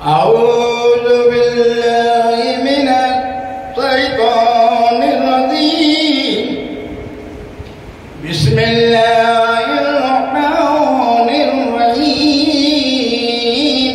औज़ु बिल्लाहि मिनश्शैतानिर्रजीम। बिस्मिल्लाहिर्रहमानिर्रहीम।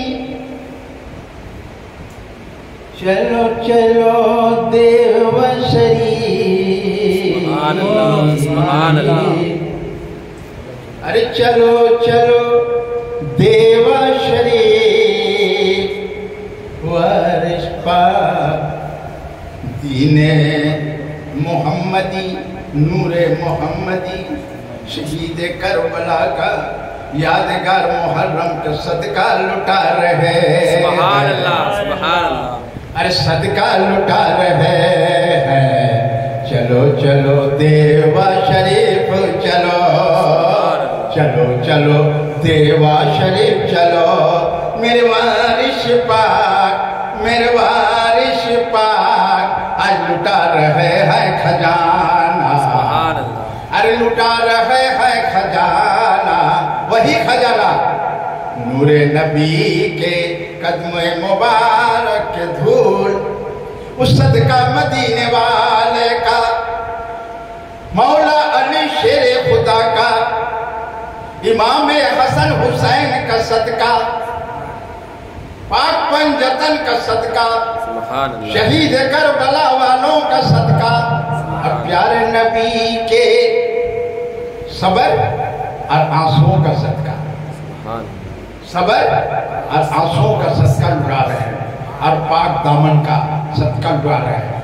चलो चलो देव शरीफ। सुभान अल्लाह, सुभान अल्लाह। अरे चलो चलो देव शरीफ वारिस पाक दीने मोहम्मदी नूरे मोहम्मदी शहीद करबला का यादगार मुहर्रम का सदका लुटा रहे। सुभान अल्लाह, सुभान अल्लाह। अरे सदका लुटा रहे हैं। चलो चलो देवा शरीफ चलो, चलो चलो देवा शरीफ चलो। मेरे वारिस पाक, मेरे वारिस पाक आज लुटा रहे हैं खजाना। सुभान अल्लाह। अरे लुटा रहे हैं खजाना, वही खजाना नूरे नबी के कदम मुबारक के धूल, उस सदका मदीने वाले का, मौला अली शेर खुदा का, इमाम हसन हुसैन का सदका, पाक पंजतन का सदका, सुभान अल्लाह। शहीद करबला वालों का सदका, और प्यारे नबी के सबर और आंसुओं का सदका, सबर और आंसुओं का सदका लुटा रहे हैं, और पाक दामन का सदका लुटा रहे हैं।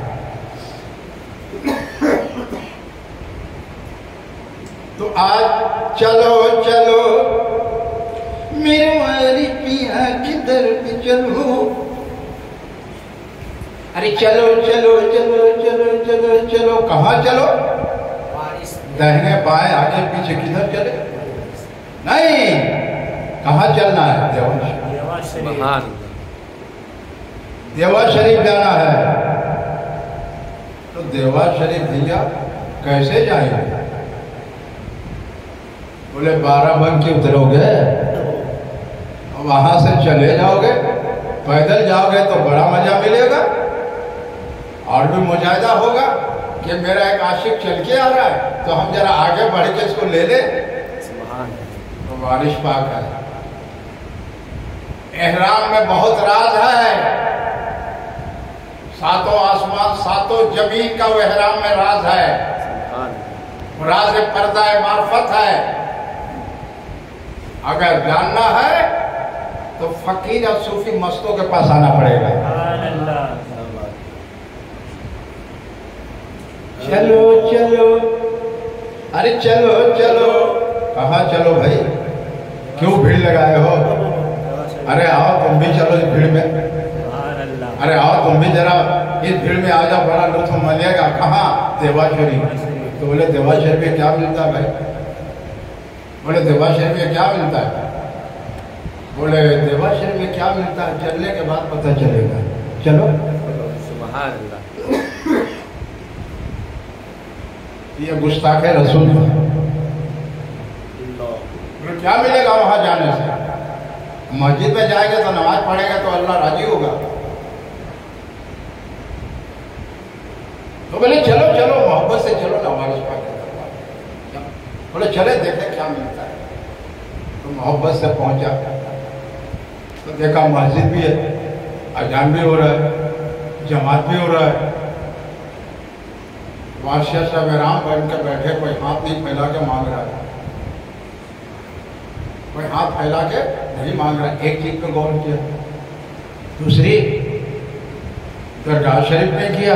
तो आज चलो चलो मेरे वाली पिया की दर पे चलो। अरे चलो चलो चलो चलो चलो चलो, कहाँ चलो? दाहिने बाएं आगे पीछे किधर चले? नहीं, कहाँ चलना है? देवा शरीफ जाना है। तो देवा शरीफ भैया कैसे जाएंगे? बोले 12 बन के उतरोगे, वहां से चले जाओगे, पैदल जाओगे तो बड़ा मजा मिलेगा और भी मुजाहिदा होगा कि मेरा एक आशिक चल के आ रहा है, तो हम जरा आगे बढ़ के इसको ले ले। तो वारिस पाक है। एहराम में बहुत राज है, सातों आसमान सातों जमीन का वो एहराम में राज है। राज पर्दा मार्फत है। अगर जानना है तो फकीर और सूफी मस्तों के पास आना पड़ेगा। चलो चलो, अरे चलो चलो, कहाँ चलो भाई? क्यों भीड़ लगाए हो? अरे आओ तुम भी चलो इस भीड़ में। अरे आओ तुम भी जरा इस भीड़ में आ जाओ, बड़ा लुत्फ मिलेगा। कहाँ? देवा शरीफ। तो बोले देवा शरीफ में क्या मिलता है भाई? बोले देवा शरीफ में क्या मिलता है? बोले देवा शरीफ में क्या मिलता है चलने के बाद पता चलेगा। चलो। सुभान अल्लाह। ये गुस्ताखे रसूल है। क्या मिलेगा वहां जाने से? मस्जिद में जाएंगे तो नमाज पढ़ेंगे तो अल्लाह राजी होगा। तो बोले चलो चलो मोहब्बत से चलो ना वारिस पाक। बोले चले देखे क्या मिलता है। तो मोहब्बत से पहुंचा तो देखा मस्जिद भी है, अजान भी हो रहा है, जमात भी हो रहा है। बादशाह साहब आराम बन के बैठे, कोई हाथ नहीं फैला के मांग रहा है, कोई हाथ फैला के नहीं मांग रहा। एक चीज पे गौर किया, दूसरी दरगाह शरीफ ने किया।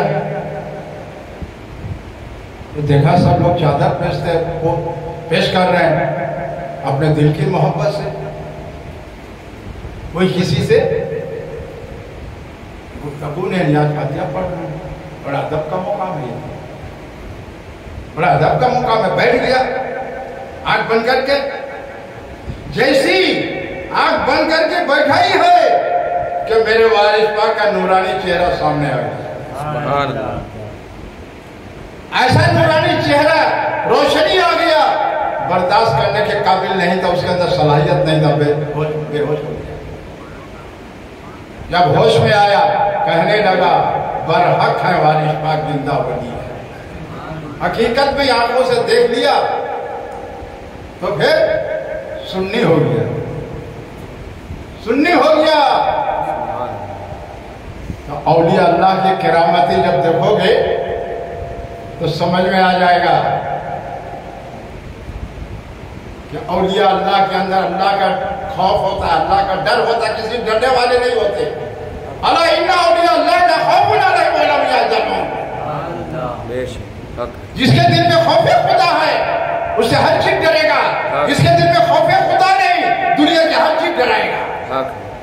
तो देखा सब लोग चादर पेश कर रहे हैं अपने दिल की मोहब्बत से। कोई किसी से गुफ्तगू ने नियाज फातिहा पढ़ रहे हैं। बड़ा अदब का मौका है, बड़ा अदब का मौका में बैठ गया आंख बंद करके। जैसी आंख बंद करके बैठा ही है कि मेरे वारिस पाक का नूरानी चेहरा सामने आ गया। ऐसा नूरानी चेहरा, रोशनी आ गया, बर्दाश्त करने के काबिल नहीं था, उसके अंदर सलाहियत नहीं था, बेहोश हो गया। जब होश में आया कहने लगा बरहक है वारिश पाक जिंदा बनी है। हकीकत में आंखों से देख लिया तो फिर सुन्नी हो गया, सुन्नी हो गया। तो औलिया अल्लाह की किरामती जब देखोगे तो समझ में आ जाएगा कि औलिया अल्लाह के अंदर अल्लाह का खौफ होता है, अल्लाह का डर होता है, किसी डरने वाले नहीं होते। अला इन्ना औलिया अल्लाह ला खौफुन अलैहिम वला हुम यहज़नून। जिसके दिल में खौफ खुदा है उससे हर चीज डरेगा, जिसके दिल में खौफ खुदा नहीं दुनिया की हर चीज डराएगा।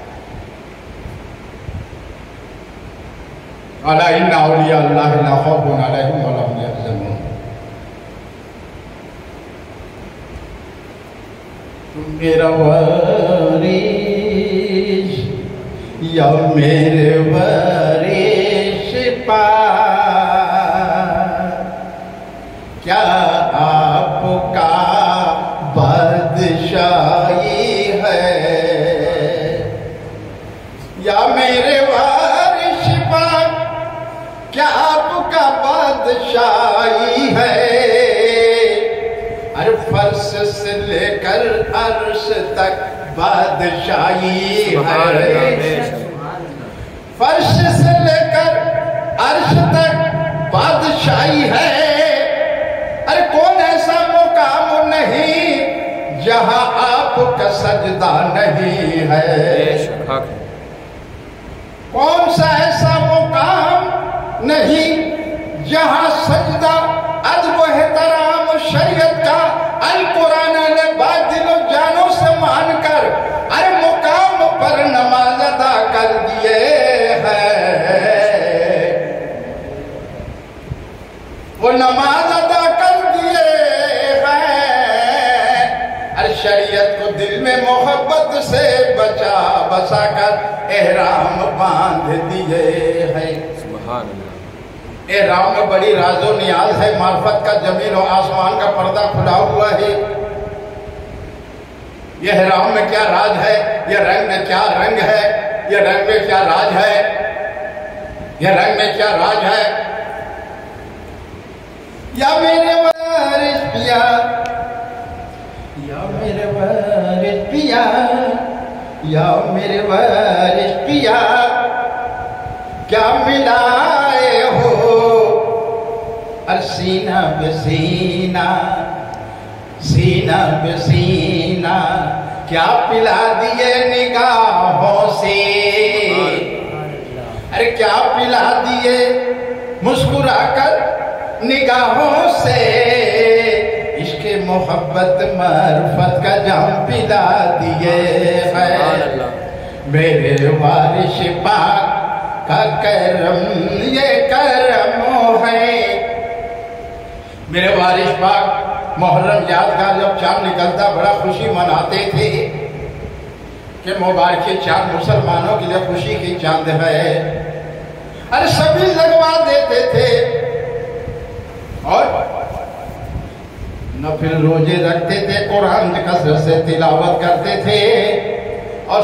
अला इन्ना औलिया अल्लाह ला खौफुन अलैहिम वला हुम यहज़नून। मेरा वारिस या मेरे वारिस पाक, क्या आपका बादशाही है? या मेरे वारिस पाक, क्या आपका बादशाही है? अरे फर्श से लेकर अर्श तक बादशाही है, फर्श से लेकर अर्श तक बादशाही है। अरे कौन ऐसा मुकाम नहीं जहां आपका सजदा नहीं है? कौन सा ऐसा मुकाम नहीं जहां सजदा अदब एहतराम शरीयत का अल कुरान ने बादिलो जानों से मानकर अरे मुकाम पर नमाज अदा कर दिए हैं, वो नमाज अदा कर दिए हैं। अरे शरीयत को दिल में मोहब्बत से बचा बसा कर एहराम बांध दिए हैं। सुभान अल्लाह। एहराम में बड़ी राजो नियाज है, मार्फत का जमीन और आसमान का पर्दा खुला हुआ है। यह एहराम में क्या राज है, यह रंग में क्या रंग है, यह रंग में क्या राज है, यह रंग में क्या राज है। या मेरे वारिस पिया, या मेरे वारिस पिया, या मेरे वारिस पिया, क्या मिलाए हो सीना बसीना, सीना बसीना, क्या पिला दिए निगाहों से? अरे क्या पिला दिए मुस्कुराकर निगाहों से? इसके मोहब्बत मार्फत का जाम पिला दिए हैं। मेरे वारिस पाक का करम ये करम है। मेरे वारिस पाक मुहर्रम यादगार जब चांद निकलता बड़ा खुशी मनाते थे कि मुबारक चांद मुसलमानों के लिए खुशी की चांद है। अरे सभी लगवा देते थे और नफिल रोजे रखते थे, कुरान कसरत से तिलावत करते थे और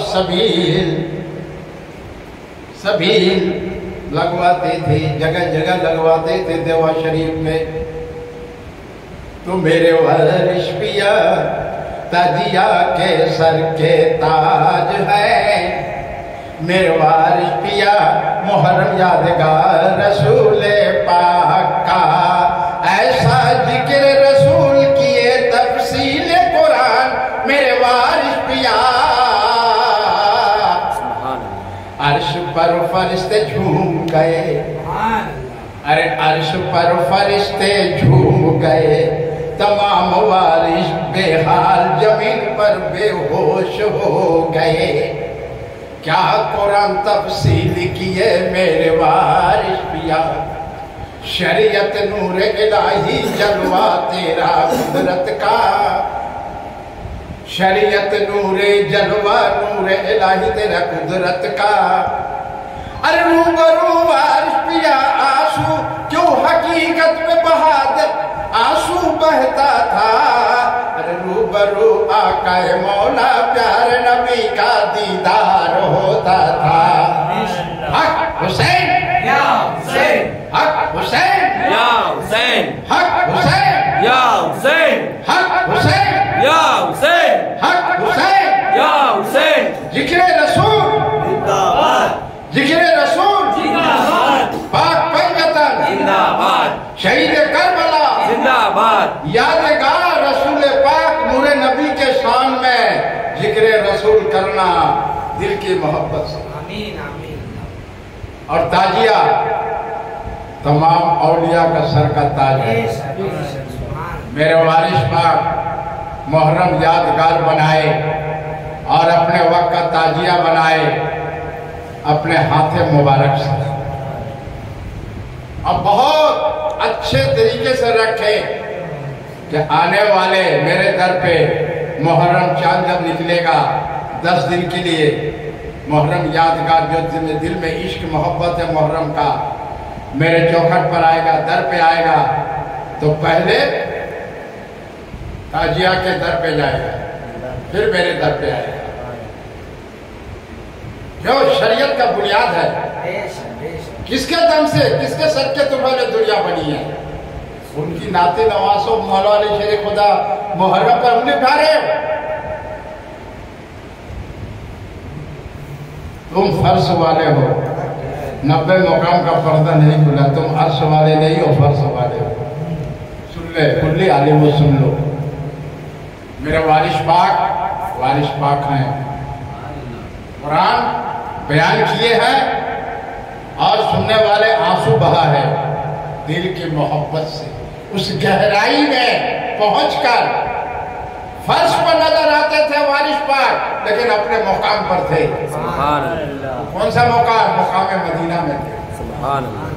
सभी लगवाते थे, जगह जगह लगवाते थे देवा शरीफ में। तो मेरे वारिस पिया ताजिया के सर के ताज है। मेरे वारिस पिया मुहर्रम यादगार रसूल पाक का ऐसा जिक्र रसूल किए तफसील कुरान। मेरे वारिस पिया अर्श पर फरिश्ते झूम गए, अरे अर्श पर फरिश्ते झूम गए। तमाम वारिस बेहाल जमीन पर बेहोश हो गए। क्या कुरान तफसील किए मेरे वारिस पिया। शरीयत नूर इलाही जलवा तेरा कुदरत का, शरीयत नूरे जलवा नूर इलाही तेरा कुदरत का। अरे रूबरू वारिस पिया आंसू क्यों हकीकत में बहादुर आंसू बहता था। अरे रूबरू आका मौला प्यारे नबी का दीदार होता था। यादगार रसूल पाक नूरे नबी के शान में जिक्र रसूल करना दिल की मोहब्बत से। आमीन आमीन। और ताजिया तमाम औलिया का सर का ताज है। मेरे वारिस पाक मुहर्रम यादगार बनाए और अपने वक्त का ताजिया बनाए अपने हाथे मुबारक से, और बहुत अच्छे तरीके से रखे कि आने वाले मेरे दर पे मुहर्रम चांद जब निकलेगा 10 दिन के लिए, मुहर्रम यादगार जो दिल में इश्क मोहब्बत है मुहर्रम का, मेरे चौखट पर आएगा, दर पे आएगा, तो पहले ताजिया के दर पे जाएगा, फिर मेरे दर पे आएगा। जो शरीयत का बुनियाद है, किसके दम से, किसके सदके तुम्हारे दुनिया बनी है? उनकी नाते नवासों मौला अली शेर खुदा मुहर्रम पर उंगली उठा रहे हो। तुम फर्श वाले हो, 90 मुकाम का पर्दा नहीं खुला, तुम अर्श वाले नहीं हो, फर्श वाले हो। सुन ले कुल्ली आलिम वो सुन लो, मेरे वारिस पाक हैं, कुरान बयान किए हैं और सुनने वाले आंसू बहा है दिल की मोहब्बत से। उस गहराई में पहुंचकर फर्श पर नजर आते थे वारिस पाक, लेकिन अपने मुकाम पर थे। सुभान अल्लाह। कौन सा मुकाम? मुकाम मदीना में थे। सुभान अल्लाह।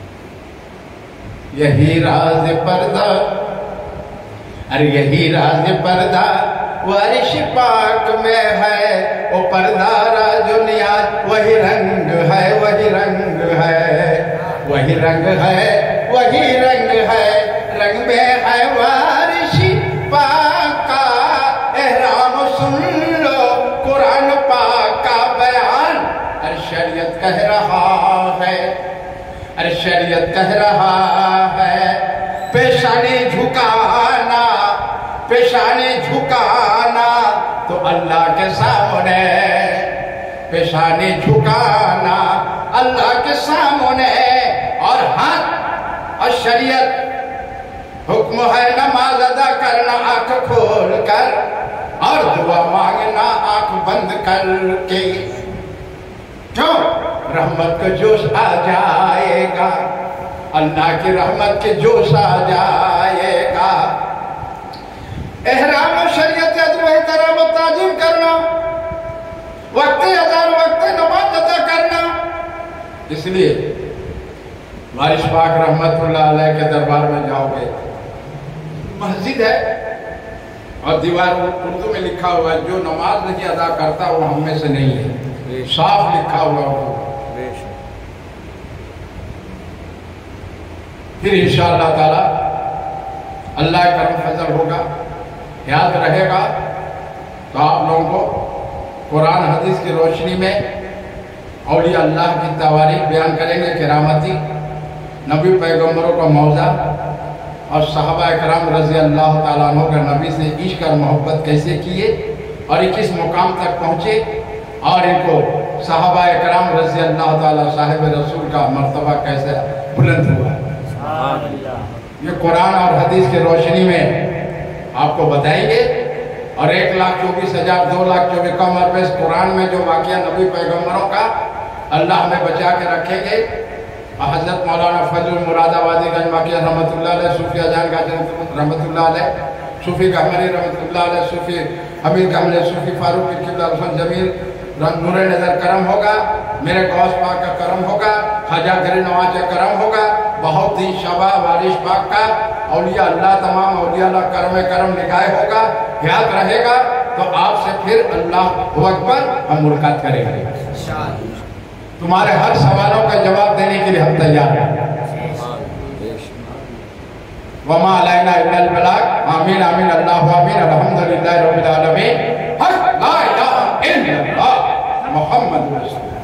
यही राज पर्दा, अरे यही राज पर्दा वारिस पाक में है, वो पर्दा राजो नियाज, वही रंग है, वही रंग है, वही रंग है, वही रंग है, रंग में है वारिस पाक का एहराम। सुन लो कुरान पाक का बयान, अरे शरीयत कह रहा है, अरे शरीयत कह रहा है, पेशानी झुकाना, पेशानी झुकाना तो अल्लाह के सामने, पेशानी झुकाना अल्लाह के सामने, और हाथ और शरीयत हुक्म है नमाज अदा करना आंख खोल कर, और दुआ मांगना आंख बंद करके। क्यों? रहमत का जोश आ जाएगा, अल्लाह की रहमत के जोश आ जाएगा। एहराम और शरीयत एहतराम और ताजीम करना, वक्त अज़ान वक्त नमाज अदा करना। इसलिए वारिस पाक रहमतुल्लाह अलैह के दरबार में जाओगे, मस्जिद है और दीवार उर्दू में लिखा हुआ है, जो नमाज नहीं अदा करता वो हम में से नहीं है, साफ लिखा हुआ हो। फिर इंशाअल्लाह ताला अल्लाह का करम फजल होगा, याद रहेगा तो आप लोगों को कुरान हदीस की रोशनी में औलिया अल्लाह की तवारीख बयान करेंगे, करामती नबी पैगंबरों का मौजा और सहाबा इकराम रज़ी अल्लाह ताला अन्हु का नबी से इश्क और मोहब्बत कैसे किए और ये किस मुकाम तक पहुँचे, और इनको सहाबा इकराम रज़ी अल्लाह ताला साहिब रसूल का मर्तबा कैसे बुलंद हुआ। ये कुरान और हदीस की रोशनी में आपको बताएंगे। और 1,24,000 2,24,000 कम अरब इस कुरान में जो वाक़या नबी पैगंबरों का अल्लाह हमें बचा के रखेंगे। हज़रत मौलाना फजल मुरादाबादी गंज वाक़िया रहमतुल्लाह अलैह, सूफी अजान गाजन रहमतुल्लाह अलैह, सूफी गहमरी रहमतुल्लाह अलैह, सूफी हमीद गहमरी, सूफी फारूक किबला हुसैन जमील नूरे नजर करम होगा, मेरे गौस पाक का करम होगा, ख्वाजा गरीब नवाज का करम होगा, बहुत ही शबा वारिस पाक का औलिया अल्लाह तमाम औलिया अल्लाह करम निगाह होगा, याद रहेगा। तो आपसे फिर अल्लाह अकबर हम मुलाकात करेंगे। तुम्हारे हर सवालों का जवाब देने के लिए हम तैयार हैं। वमा अलैना इल्लल बलाग। आमीन आमीन अल्लाहु आमीन। अल्हम्दुलिल्लाहि रब्बिल आलमीन। हक ला इलाहा इल्लल्लाह मुहम्मद रसूलुल्लाह।